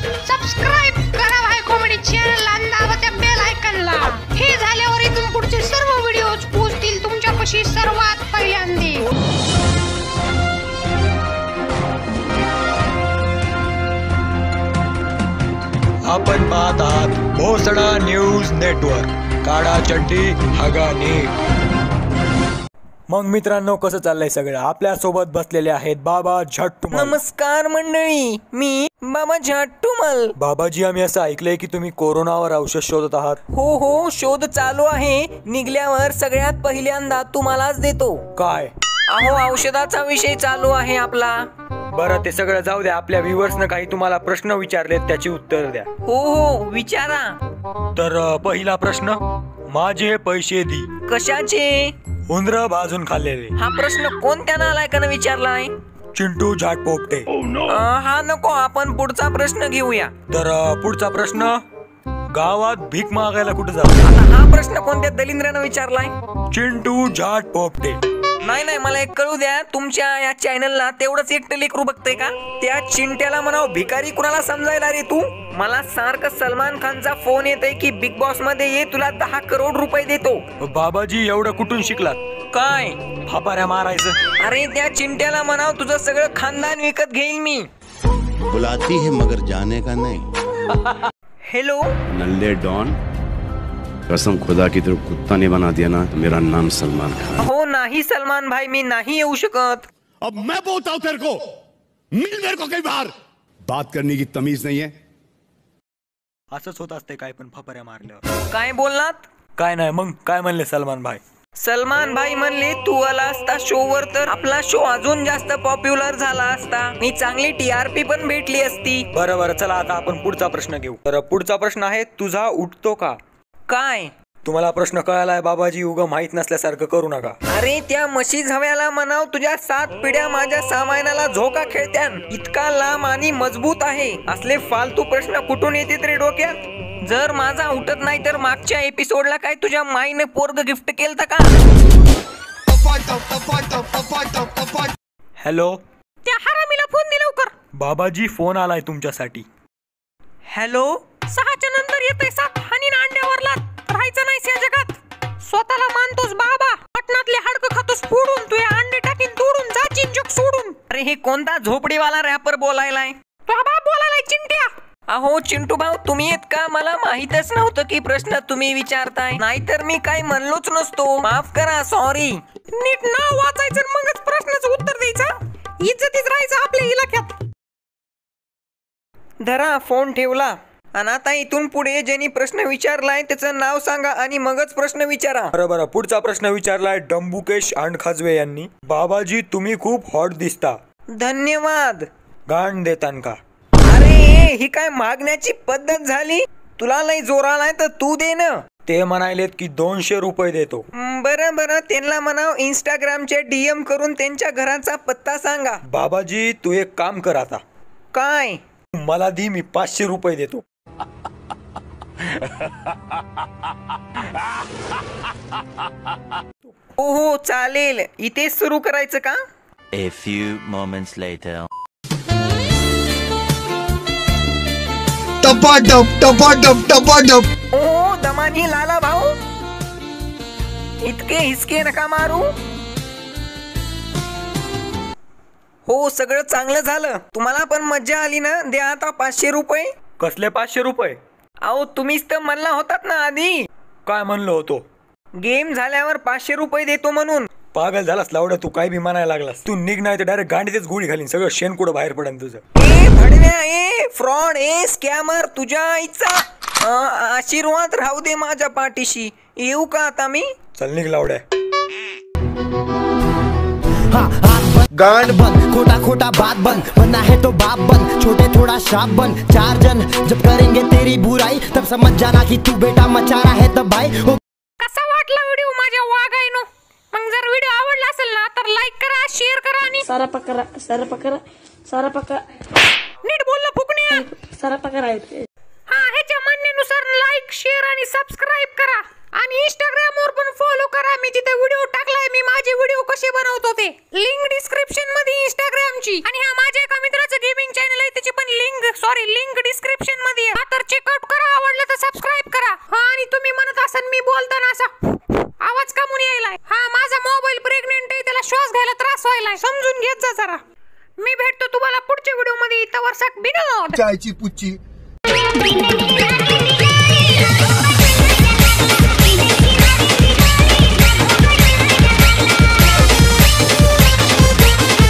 Subscribe करा भाई comedy channel आणि दाबा त्या बेल आयकॉनला. हे झाल्यावर इथून पुढचे सर्व व्हिडिओज पोहोचतील तुमच्यापाशी सर्वात पहिल्यांदा. आपण पाहत आहात भोसडा न्यूज नेटवर्क. काढा चड्डी हगा नीट. मग मित्रांनो, कसं चाललंय सगळं? आपल्या सोबत बसलेले आहेत बाबा झट्टुमल. नमस्कार मंडळी, मी बाबा झट्टुमल. बाबाजी, आम्ही असं ऐकलंय की तुम्ही कोरोनावर औषध शोधत आहात. हो, शोध चालू आहे. निघल्यावर सगळ्यात पहिल्यांदा तुम्हालाच देतो. काय? अहो, औषधाचा विषय चालू आहे आपला. बरं, ते सगळं जाऊ द्या. आपल्या व्ह्युअर्सनं काही तुम्हाला प्रश्न विचारलेत, त्याची उत्तर द्या. हो, विचारा. तर पहिला प्रश्न, माझे पैसे दी. कशाचे? उंदर भाजून खाल्लेले. हा प्रश्न कोणत्या नालायकाने विचारलाय? चिंटू झाट पोपटे. हा नको, आपण पुढचा प्रश्न घेऊया. तर पुढचा प्रश्न, गावात भीक मागायला कुठे जातो? आता हा प्रश्न कोणत्या दलिंद्रानं विचारलाय? चिंटू झाट पोपटे. नाही, मला एक कळू द्या. तुमच्या या चॅनलला तेवढंच एकटं लेकरू बघतंय का? त्या चिंट्याला म्हणाव भिकारी कुणाला समजायला रे तू? मला सारखं सलमान खानचा फोन येतोय की बिग बॉस मध्ये ये, तुला 10 करोड रुपये देतो. बाबाजी, एवढं कुठून शिकलात? काय? फापाऱ्या मारायचं. अरे त्या चिंट्याला म्हणाव तुझं सगळं खानदान विकत घेईल मी. बुलाती है मगर जाने का नहीं. हेलो नल्ले डॉन, कसम खुदा की तरफ कुत्ता नहीं बना दिया ना तो मेरा नाम सलमान खान. हो नाही सलमान भाई, मी नाही येऊ शकत. अब मैं बोलता हूं तेरे को, मिल मेरे को कई बार. बात करने की तमीज नहीं है. असंच होत असते काय पण फापाऱ्या मारल्यावर. काय बोललात? काय नाही. मग काय म्हणले सलमान भाई? सलमान भाई म्हणले तू आला असता शोवर तर आपला शो अजून जास्त पॉप्युलर झाला असता, मी चांगली TRP पण भेटली असती. बरं, चला आता आपण पुढचा प्रश्न घेऊ. तर पुढचा प्रश्न आहे, तुझा उठतो का? काय? तुम्हाला प्रश्न कळालाय बाबाजी, उगा माहित नसल्यासारखं करू नका. अरे त्या म्हशी झव्याला म्हणाव तुझ्या 7 पिढ्या माझ्या सामानाला झोका खेळत्यान. इतका लांब आणि मजबूत आहे. असले फालतू प्रश्न कुठून येतात रे डोक्यात? जर माझा उठत नाही तर मागच्या एपिसोडला काय तुझ्या माईने पोरग गिफ्ट केलं का? हॅलो, त्या हरामीला फोन दे लवकर. बाबाजी, फोन आलाय तुमच्यासाठी. हॅलो. 6च्या नंतर येतोय 7 आणि अंड्यावरला राहायचं नाही या जगात. स्वतःला मानतोस बाबा, पटनातले हाडकं खातोस फोडून, तू अंडे टाकीन तोडून, जाचीन जग सोडून. अरे हे कोणता झोपडीवाला रॅपर बोलायलाय? तो बाप बोलायलाय चिंट्या. अहो चिंटू भाऊ, तुम्ही येत का? मला माहितच नव्हतं की प्रश्न तुम्ही विचारताय, नाहीतर मी काही म्हणलोच नसतो. माफ करा, सॉरी. नीट नाव वाचायचं मगच प्रश्नाचं उत्तर द्यायचं. इज्जतीत राहायचं आपल्या इलाक्यात. धरा, फोन ठेवला. आणि आता इथून पुढे ज्यांनी प्रश्न विचारलाय त्याचं नाव सांगा आणि मगच प्रश्न विचारा. बरं, पुढचा प्रश्न विचारलाय डंबुकेश खाजवे यांनी. बाबाजी, तुम्ही खूप हॉट दिसता. धन्यवाद. गाण देतान का? अरे ही काय मागण्याची पद्धत झाली? तुला लई जोर आलाय तर तू दे ना. ते म्हणालेत की 200 रुपये देतो. बरं, त्यांना म्हणाव इंस्टाग्रामचे DM करून त्यांच्या घराचा पत्ता सांगा. बाबाजी, तू एक काम कर आता. काय? मला दी, मी 500 रुपये देतो. हो, चालेल. इथे सुरू करायचं का? A few moments later. टपाटप. ओ दमानी लाला भाऊ, इतके हिसके नका मारू. हो, सगळं चांगलं झालं. तुम्हाला पण मज्जा आली ना? द्या आता 500 रुपये. कसले 500 रुपये? अहो तुम्हीच तर म्हणला होतात ना आधी. काय म्हणलो होतो? गेम झाल्यावर 500 रुपये देतो म्हणून. पागल झालास लावडा, तू काय बी म्हणायला लागलास. तू निघ, नाही तर डायरेक्ट गांडीतच गोळी घालीन. सगळं शेण कुठं बाहेर पडेल तुझं. ए भडव्या, ए फ्रॉड, ए स्कॅमर, तुझ्या आईचा आशीर्वाद राहू दे माझ्या पाठीशी. येऊ का आता मी? चल निघ लावड्या. गांड बन, खोटा खोटा बात बन, बनना है तो बाप बन, छोटे थोड़ा शाप बन. 4 जन जब करेंगे तेरी बुराई तब समझ जाना कि तू बेटा मचा रहा है तबाही. कसा वाटला व्हिडिओ माझ्या वागायनो? मग जर व्हिडिओ आवडला असेल ना तर लाईक करा, शेअर करा आणि सारा पकरा नीट बोललं फुकण्या. सारा पकरा. हा, ह्याच्या म्हणण्यानुसार लाईक, शेअर आणि सबस्क्राईब करा. आणि Instagram वर पण फॉलो करा. मी तिथे व्हिडिओ टाकलाय, मी माझे व्हिडिओ कसे बनवतो ते. लिंक डिस्क्रिप्शन मध्ये Instagramची. आणि हा माझ्या एका मित्राचं गेमिंग चॅनल आहे, त्याची पण लिंक सॉरी लिंक डिस्क्रिप्शन मध्ये आहे. तर चेकआउट करा, आवडलं तर सबस्क्राईब करा. हा आणि तुम्ही म्हणत असाल मी बोलताना असा आवाज का म्हणून यायलाय? हा माझा मोबाईल प्रेग्नेंट आहे, त्याला श्वास घ्यायला त्रास व्हायलाय, समजून घेत जा जरा. मी भेटतो तुम्हाला पुढच्या व्हिडिओ मध्ये. इथं वर्षाक बिनोड चायची पुच्ची.